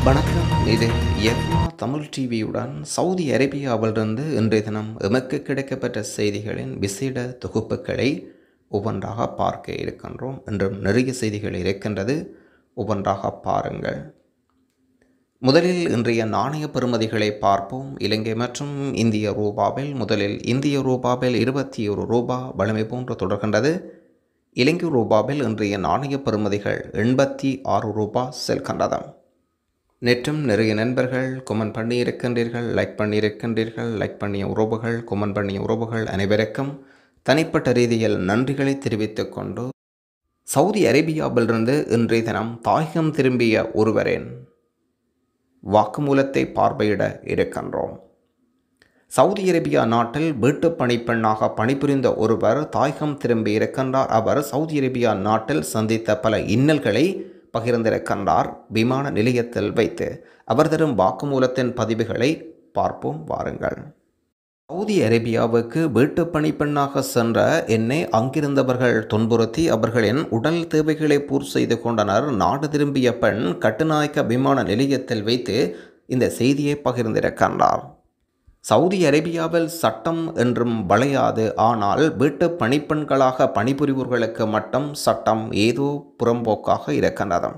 வணக்கம். இது யஃப்னா தமிழ் டிவியுடன் சவுதி அரேபியாவிலிருந்து இன்றைய தினம் எமக்கு கிடைக்கப்பட்ட செய்திகளின் விசேட தொகுப்புகளை ஒவ்வொன்றாக பார்க்க இருக்கின்றோம். இன்றும் நிறைய செய்திகள் இருக்கின்றது, ஒவ்வொன்றாக பாருங்கள். முதலில் இன்றைய நாணய பெறுமதிகளை பார்ப்போம். இலங்கை மற்றும் இந்திய ரூபாவில் முதலில் இந்திய ரூபாவில் 21 ரூபா வழமை போன்று தொடர்கின்றது. இலங்கை ரூபாவில் இன்றைய நாணய பெறுமதிகள் 86 ரூபா செல்கின்றது. நேற்றும் நிறைய நண்பர்கள் கொமெண்ட் பண்ணியிருக்கின்றீர்கள், லைக் பண்ணியிருக்கின்றீர்கள். லைக் பண்ணிய உறவுகள், கொமெண்ட் பண்ணிய உறவுகள் அனைவருக்கும் தனிப்பட்ட ரீதியில் நன்றிகளை தெரிவித்துக் கொண்டு, சவுதி அரேபியாவிலிருந்து இன்றைய தினம் தாயகம் திரும்பிய ஒருவரின் வாக்குமூலத்தை பார்வையிட இருக்கின்றோம். சவுதி அரேபியா நாட்டில் வீட்டு பணிப்பெண்ணாக பணிபுரிந்த ஒருவர் தாயகம் திரும்பி இருக்கின்றார். அவர் சவுதி அரேபியா நாட்டில் சந்தித்த பல இன்னல்களை பகிர்ந்திருக்கின்றார். விமான நிலையத்தில் வைத்து அவர் தரும் வாக்குமூலத்தின் பதிவுகளை பார்ப்போம், வாருங்கள். சவுதி அரேபியாவுக்கு வீட்டு பணிப்பெண்ணாக சென்ற என்னை அங்கிருந்தவர்கள் துன்புறுத்தி அவர்களின் உடல் தேவைகளை பூர்த்தி செய்து கொண்டனர். நாடு திரும்பிய பெண் கட்டுநாயக்க விமான நிலையத்தில் வைத்து இந்த செய்தியை பகிர்ந்திருக்கின்றார். சவுதி அரேபியாவில் சட்டம் என்றும் வளையாது, ஆனால் வீட்டு பணிப்பெண்களாக பணிபுரிவோர்களுக்கு மட்டும் சட்டம் ஏதோ புறம்போக்காக இருக்கின்றது.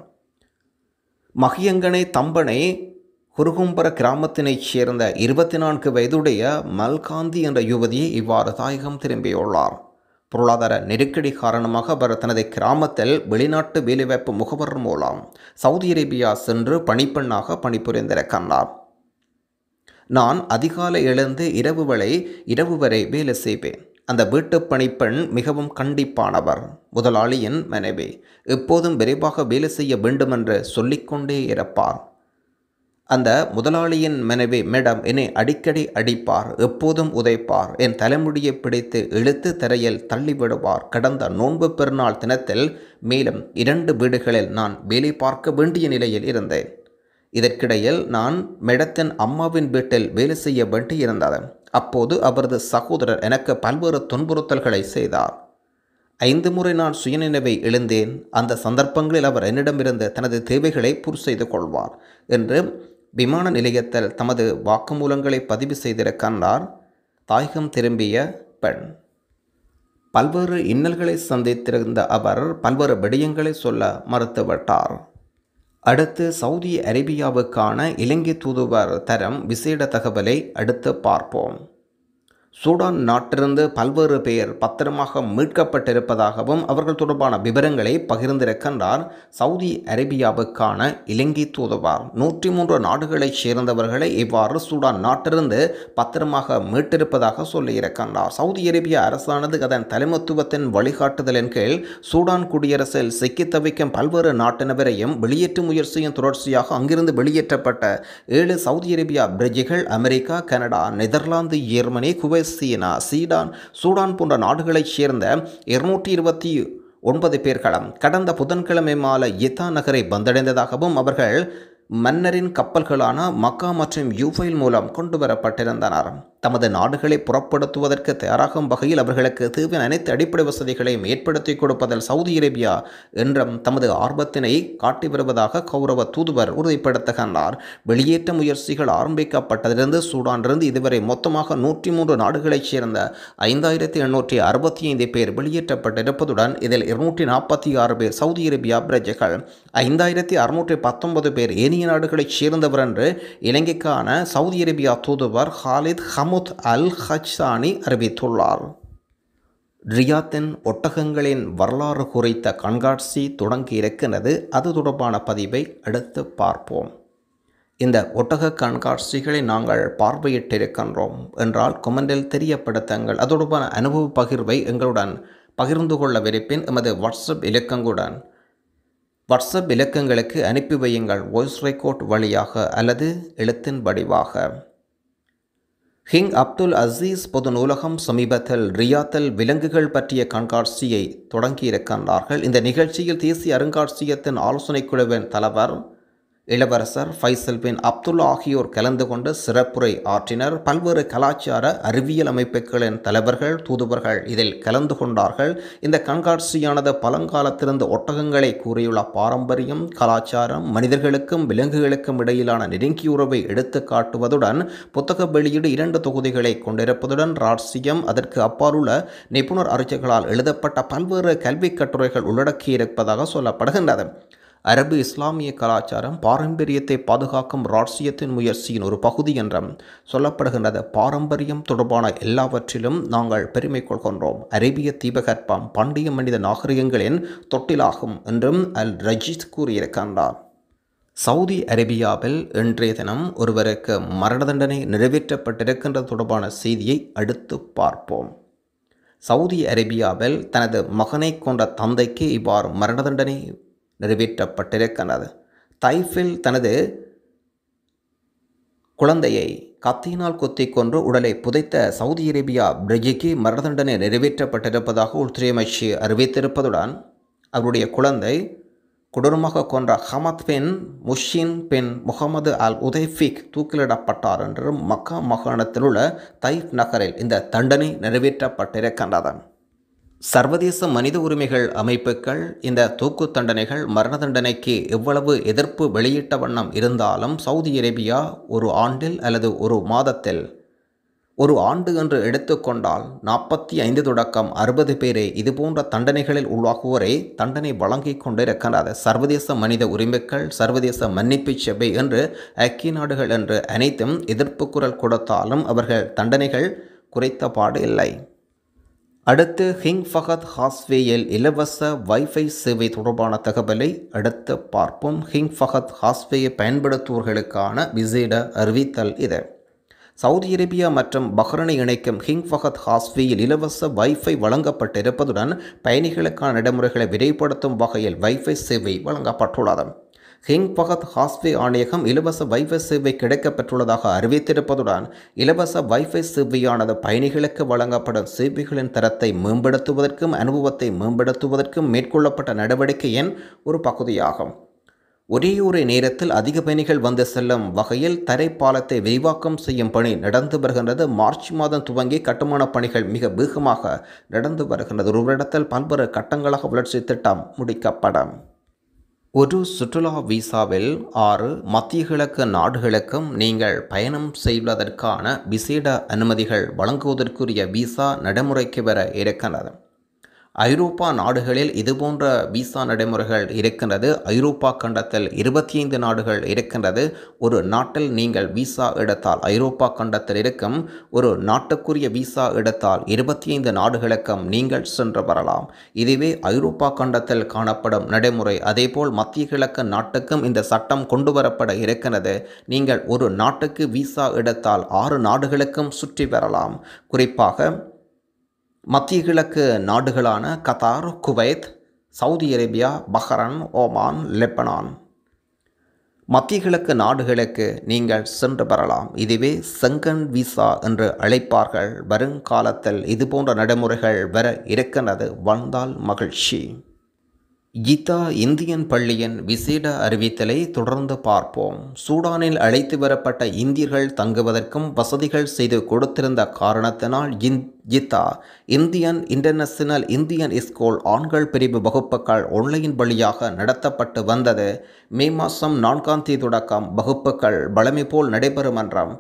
மகியங்கனை தம்பனை குருகும்பர கிராமத்தினைச் சேர்ந்த 24 வயதுடைய மல்காந்தி என்ற யுவதியை இவ்வாறு தாயகம் திரும்பியுள்ளார். பொருளாதார நெருக்கடி காரணமாக அவர் தனது கிராமத்தில் வெளிநாட்டு வேலைவாய்ப்பு முகவர் மூலம் சவுதி அரேபியா சென்று பணிப்பெண்ணாக பணிபுரிந்திருக்கின்றார். நான் அதிகாலை எழுந்து இரவு வரை வேலை செய்வேன். அந்த வீட்டு பணிப்பெண் மிகவும் கண்டிப்பானவர். முதலாளியின் மனைவி எப்போதும் விரைவாக வேலை செய்ய வேண்டுமென்று சொல்லிக்கொண்டே இருப்பார். அந்த முதலாளியின் மனைவி மேடம் என்னை அடிக்கடி அடிப்பார், எப்போதும் உதைப்பார், என் தலைமுடியை பிடித்து இழுத்து தரையில் தள்ளிவிடுவார். கடந்த நோன்பு பெருநாள் தினத்தில் மேலும் 2 வீடுகளில் நான் வேலை பார்க்க வேண்டிய நிலையில் இருந்தேன். இதற்கிடையில் நான் மேடத்தின் அம்மாவின் வீட்டில் வேலை செய்ய வேண்டியிருந்தது. அப்போது அவரது சகோதரர் எனக்கு பல்வேறு துன்புறுத்தல்களை செய்தார். 5 முறை நான் சுயநினைவை இழந்தேன். அந்த சந்தர்ப்பங்களில் அவர் என்னிடமிருந்து தனது தேவைகளை பூர்த்தி செய்து கொள்வார் என்று விமான நிலையத்தில் தமது வாக்குமூலங்களை பதிவு செய்திருக்கின்றார். தாயகம் திரும்பிய பெண் பல்வேறு இன்னல்களை சந்தித்திருந்த அவர் பல்வேறு விடயங்களை சொல்ல மறுத்துவிட்டார். அடுத்து சவுதி அரேபியாவுக்கான இலங்கை தூதுவர் தரும் விசேட தகவலை அடுத்து பார்ப்போம். சூடான் நாட்டிலிருந்து பல்வேறு பேர் பத்திரமாக மீட்கப்பட்டிருப்பதாகவும் அவர்கள் தொடர்பான விவரங்களை பகிர்ந்திருக்கின்றார் சவுதி அரேபியாவுக்கான இலங்கை தூதுவர். 103 நாடுகளைச் சேர்ந்தவர்களை இவ்வாறு சூடான் நாட்டிலிருந்து பத்திரமாக மீட்டிருப்பதாக சொல்லியிருக்கின்றார். சவுதி அரேபியா அரசானது அதன் தலைமைத்துவத்தின் வழிகாட்டுதலின் கீழ் சூடான் குடியரசில் சிக்கித் தவிக்கும் பல்வேறு நாட்டினவரையும் வெளியேற்றும் முயற்சியின் தொடர்ச்சியாக அங்கிருந்து வெளியேற்றப்பட்ட 7 சவுதி அரேபியா பிரஜைகள் America, Canada, Netherlands, Germany, Kuwait, China, Sudan போன்ற நாடுகளைச் சேர்ந்த 229 பேர்களும் கடந்த புதன்கிழமை மாலை யித்தா நகரை வந்தடைந்ததாகவும் அவர்கள் மன்னரின் கப்பல்களான மக்கா மற்றும் யூஃபைல் மூலம் கொண்டு வரப்பட்டிருந்தனர். தமது நாடுகளை புறப்படுத்துவதற்கு தயாராகும் வகையில் அவர்களுக்கு தேவையான அனைத்து அடிப்படை வசதிகளையும் ஏற்படுத்தி கொடுப்பதில் சவுதி அரேபியா என்றும் தமது ஆர்வத்தினை காட்டி வருவதாக கௌரவ தூதுவர் உறுதிப்படுத்துகின்றார். வெளியேற்ற முயற்சிகள் ஆரம்பிக்கப்பட்டதிலிருந்து சூடானிலிருந்து இதுவரை மொத்தமாக 103 நாடுகளைச் சேர்ந்த 5865 பேர் வெளியேற்றப்பட்டிருப்பதுடன் இதில் 246 பேர் சவுதி அரேபியா பிரஜைகள், 5619 பேர் ஏனைய நாடுகளைச் சேர்ந்தவர் என்று இலங்கைக்கான சவுதி அரேபியா தூதுவர் ஹாலித் அல் ஹச்சானி அறிவித்துள்ளார். ரியாத்தின் ஒட்டகங்களின் வரலாறு குறித்த கண்காட்சி தொடங்கி இருக்கின்றது. அது தொடர்பான பதிவை அடுத்து பார்ப்போம். இந்த ஒட்டக கண்காட்சிகளை நாங்கள் பார்வையிட்டிருக்கின்றோம் என்றால் கொமெண்டில் தெரியப்படுத்துங்கள். அது தொடர்பான அனுபவ பகிர்வை எங்களுடன் பகிர்ந்து கொள்ள விருப்பின் எமது வாட்ஸ்அப் இலக்கங்களுக்கு அனுப்பி வையுங்கள். வாய்ஸ் ரெக்கார்ட் வழியாக அல்லது எழுத்தின் வடிவாக. கிங் அப்துல் அசீஸ் பொது நூலகம் சமீபத்தில் ரியாத்தில் விலங்குகள் பற்றிய கண்காட்சியை தொடங்கியிருக்கின்றார்கள். இந்த நிகழ்ச்சியில் தேசிய அருங்காட்சியகத்தின் ஆலோசனை குழுவின் தலைவர் இளவரசர் ஃபைசல் பின் அப்துல்லா ஆகியோர் கலந்து கொண்டு சிறப்புரை ஆற்றினர். பல்வேறு கலாச்சார அறிவியல் அமைப்புகளின் தலைவர்கள், தூதுவர்கள் இதில் கலந்து கொண்டார்கள். இந்த கண்காட்சியானது பழங்காலத்திலிருந்து ஒட்டகங்களை கூறியுள்ள பாரம்பரியம், கலாச்சாரம், மனிதர்களுக்கும் விலங்குகளுக்கும் இடையிலான நெருங்கிய உறவை எடுத்து காட்டுவதுடன் புத்தக வெளியீடு 2 தொகுதிகளை கொண்டிருப்பதுடன் ராட்சியம், அதற்கு அப்பாலுள்ள நிபுணர் அறிஞர்களால் எழுதப்பட்ட பல்வேறு கல்வி கட்டுரைகள் உள்ளடக்கியிருப்பதாக சொல்லப்படுகின்றது. அரபு இஸ்லாமிய கலாச்சாரம் பாரம்பரியத்தை பாதுகாக்கும் ராட்சியத்தின் முயற்சியின் ஒரு பகுதி என்றும் சொல்லப்படுகின்றது. பாரம்பரியம் தொடர்பான எல்லாவற்றிலும் நாங்கள் பெருமை கொள்கின்றோம். அரேபிய தீபகற்பம் பண்டைய மனித நாகரிகங்களின் தொட்டிலாகும் என்றும் அல் ரஜீத் கூறியிருக்கின்றார். சவுதி அரேபியாவில் இன்றைய தினம் ஒருவருக்கு மரண தண்டனை நிறைவேற்றப்பட்டிருக்கின்றது தொடர்பான செய்தியை அடுத்து பார்ப்போம். சவுதி அரேபியாவில் தனது மகனை கொண்ட தந்தைக்கு இவ்வாறு மரண தண்டனை நிறைவேற்றப்பட்டிருக்கிறது. தைஃபில் தனது குழந்தையை கத்தியினால் குத்தி கொன்று உடலை புதைத்த சவுதி அரேபியா பிரஜைக்கு மரண தண்டனை நிறைவேற்றப்பட்டிருப்பதாக உள்துறை அமைச்சு அறிவித்திருப்பதுடன் அவருடைய குழந்தை கொடூரமாக கொன்ற ஹமத் பின் முஷின் பின் முகமது அல் உதைஃபிக் தூக்கிலிடப்பட்டார் என்றும் மக்கா மாகாணத்தில் உள்ள தைஃப் நகரில் இந்த தண்டனை நிறைவேற்றப்பட்டிருக்கின்றது. சர்வதேச மனித உரிமைகள் அமைப்புகள் இந்த தூக்கு தண்டனைகள் மரண தண்டனைக்கு எவ்வளவு எதிர்ப்பு வெளியிட்ட வண்ணம் இருந்தாலும் சவுதி அரேபியா ஒரு ஆண்டில் அல்லது ஒரு மாதத்தில் ஒரு ஆண்டு என்று எடுத்துக்கொண்டால் 45 தொடக்கம் 60 பேரை இதுபோன்ற தண்டனைகளில் உள்ளாகுவோரை தண்டனை வழங்கி கொண்டிருக்கிறது. சர்வதேச மனித உரிமைகள், சர்வதேச மன்னிப்பு சபை என்று ஐக்கிய நாடுகள் என்று அனைத்தும் எதிர்ப்பு குரல் கொடுத்தாலும் அவர்கள் தண்டனைகள் குறைத்தபாடு இல்லை. அடுத்து கிங் ஃபஹத் ஹாஸ்வேயில் இலவச வைஃபை சேவை தொடர்பான தகவலை அடுத்து பார்ப்போம். கிங் ஃபஹத் ஹாஸ்வேயை பயன்படுத்துவோர்களுக்கான விசேட அறிவித்தல் இது. சவுதி அரேபியா மற்றும் பஹ்ரைனை இணைக்கும் கிங் ஃபஹத் ஹாஸ்வேயில் இலவச வைஃபை வழங்கப்பட்டிருப்பதுடன் பயணிகளுக்கான நடைமுறைகளை விரைவுபடுத்தும் வகையில் வைஃபை சேவை வழங்கப்பட்டுள்ளது. கிங் ஃபஹத் ஹாஸ்வே ஆணையகம் இலவச வைஃபை சேவை கிடைக்கப்பெற்றுள்ளதாக அறிவித்திருப்பதுடன் இலவச வைஃபை சேவையானது பயணிகளுக்கு வழங்கப்படும் சேவைகளின் தரத்தை மேம்படுத்துவதற்கும் அனுபவத்தை மேம்படுத்துவதற்கும் மேற்கொள்ளப்பட்ட நடவடிக்கையின் ஒரு பகுதியாகும். ஒரே நேரத்தில் அதிக பயணிகள் வந்து செல்லும் வகையில் தரைப்பாலத்தை விரிவாக்கம் செய்யும் பணி நடந்து வருகின்றது. மார்ச் மாதம் துவங்கி கட்டுமான பணிகள் மிக வேகமாக நடந்து வருகின்றது. ஒரு இடத்தில் பல்வேறு கட்டங்களாக வளர்ச்சி திட்டம் முடிக்கப்படும். ஒரு சுற்றுலா விசாவில் 6 மத்திய கிழக்கு நாடுகளுக்கும் நீங்கள் பயணம் செய்வதற்கான விசேட அனுமதிகள் வழங்குவதற்குரிய விசா நடைமுறைக்கு வர இருக்கின்றது. ஐரோப்பா நாடுகளில் இதுபோன்ற விசா நடைமுறைகள் இருக்கின்றது. ஐரோப்பா கண்டத்தில் 25 நாடுகள் இருக்கின்றது. ஒரு நாட்டில் நீங்கள் விசா எடுத்தால் ஐரோப்பா கண்டத்தில் இருக்கும் ஒரு நாட்டுக்குரிய விசா எடுத்தால் 25 நாடுகளுக்கும் நீங்கள் சென்று வரலாம். இதுவே ஐரோப்பா கண்டத்தில் காணப்படும் நடைமுறை. அதேபோல் மத்திய கிழக்கு நாட்டுக்கும் இந்த சட்டம் கொண்டு வரப்பட இருக்கிறது. நீங்கள் ஒரு நாட்டுக்கு விசா எடுத்தால் 6 நாடுகளுக்கும் சுற்றி வரலாம். குறிப்பாக மத்திய கிழக்கு நாடுகளான Qatar, Kuwait, Saudi Arabia, Bahrain, Oman, Lebanon மத்திய கிழக்கு நாடுகளுக்கு நீங்கள் சென்று வரலாம். இதுவே செங்கன் விசா என்று அழைப்பார்கள். வருங்காலத்தில் இதுபோன்ற நடைமுறைகள் வர இருக்கின்றது. வந்தால் மகிழ்ச்சி. கீதா இந்தியன் பள்ளியின் விசேட அறிவித்தலை தொடர்ந்து பார்ப்போம். சூடானில் அழைத்து வரப்பட்ட இந்தியர்கள் தங்குவதற்கும் வசதிகள் செய்து கொடுத்திருந்த காரணத்தினால் கீதா இன்டர்நேஷனல் இந்தியன் ஸ்கூல் ஆண்கள் பிரிவு வகுப்புகள் ஆன்லைன் வழியாக நடத்தப்பட்டு வந்தது. மே மாதம் 4ஆம் தேதி தொடக்கம் வகுப்புகள் வழமை போல் நடைபெறும் என்றும்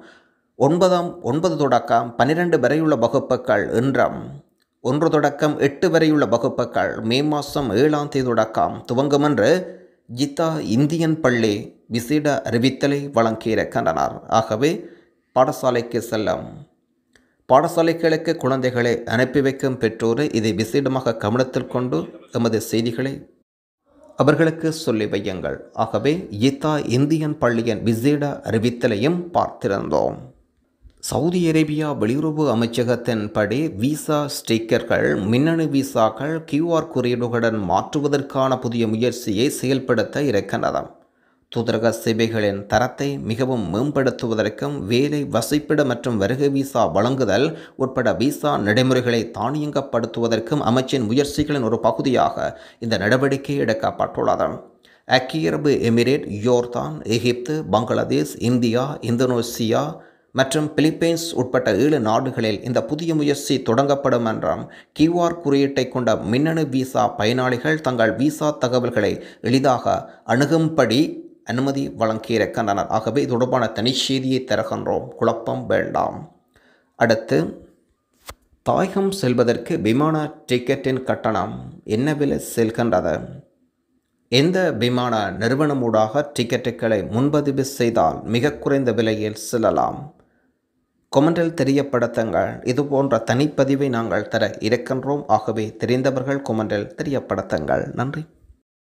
9 தொடக்கம் 12 வரையுள்ள வகுப்புகள் என்றும் 1 தொடக்கம் 8 வரையுள்ள வகுப்புகள் மே மாதம் 7ஆம் தேதி தொடக்கம் துவங்கும் என்று கீதா இந்தியன் பள்ளி விசேட அறிவித்தலை வழங்கியிருக்கின்றனர். ஆகவே பாடசாலைக்கு செல்லும் பாடசாலைகளுக்கு குழந்தைகளை அனுப்பி வைக்கும் பெற்றோரை இதை விசேடமாக கவனத்தில் கொண்டு எமது செய்திகளை அவர்களுக்கு சொல்லி வையுங்கள். ஆகவே கீதா இந்தியன் பள்ளியின் விசேட அறிவித்தலையும் பார்த்திருந்தோம். சவுதி அரேபியா வெளியுறவு அமைச்சகத்தின்படி விசா ஸ்டிக்கர்கள், மின்னணு விசாக்கள் QR குறியீடுகளுடன் மாற்றுவதற்கான புதிய முயற்சியை செயல்படுத்த இருக்கின்றன. தூதரக சேவைகளின் தரத்தை மிகவும் மேம்படுத்துவதற்கும் வேலை, வசிப்பிட மற்றும் வருகை விசா வழங்குதல் உட்பட விசா நடைமுறைகளை தானியங்கப்படுத்துவதற்கும் அமைச்சின் முயற்சிகளின் ஒரு பகுதியாக இந்த நடவடிக்கை எடுக்கப்பட்டுள்ளது. ஐக்கிய அரபு Emirate, Jordan, Egypt, Bangladesh, India, Indonesia மற்றும் பிலிப்பைன்ஸ் உட்பட்ட 7 நாடுகளில் இந்த புதிய முயற்சி தொடங்கப்படும் என்றும் QR குறியீட்டை கொண்ட மின்னணு விசா பயனாளிகள் தங்கள் விசா தகவல்களை எளிதாக அணுகும்படி அனுமதி வழங்கியிருக்கின்றனர். ஆகவே இது தொடர்பான தனிச்செய்தியை தருகின்றோம், குழப்பம் வேண்டாம். அடுத்து, தாயகம் செல்வதற்கு விமான டிக்கெட்டின் கட்டணம் என்ன விலை செல்கின்றது? எந்த விமான நிறுவனமூடாக டிக்கெட்டுகளை முன்பதிவு செய்தால் மிக குறைந்த விலையில் செல்லலாம்? கொமெண்டில் தெரியப்படுத்துங்கள். இது போன்ற தனிப்பதிவை நாங்கள் தர இருக்கின்றோம். ஆகவே தெரிந்தவர்கள் கொமெண்டில் தெரியப்படுத்துங்கள். நன்றி.